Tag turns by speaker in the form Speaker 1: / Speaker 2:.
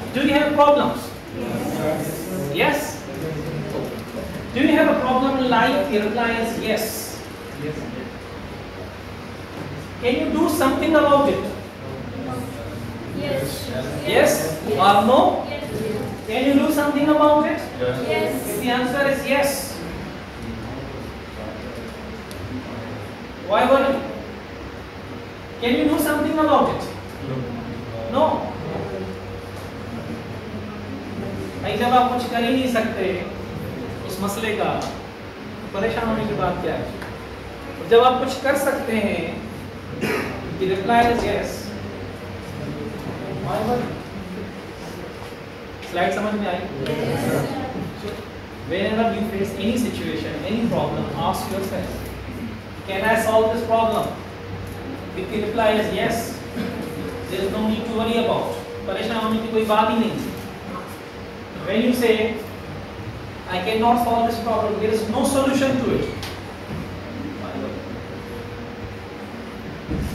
Speaker 1: Do you have problems? Yes? Do you have a problem in life? Your reply is yes. Can you do something about it? Yes or no? Can you do something about it? If the answer is yes, why worry? Can you do something about it? No. भाई जब आप कुछ कर ही नहीं सकते उस मसले का, परेशान होने की बात क्या है? जब आप कुछ कर सकते हैं, the reply is yes. Why worry? Slide समझ में आई? Whenever you face any situation, any problem, ask yourself, can I solve this problem? If the reply is yes, there is no need to worry about. परेशान होने की कोई बात ही नहीं. When you say, I cannot solve this problem, there is no solution to it.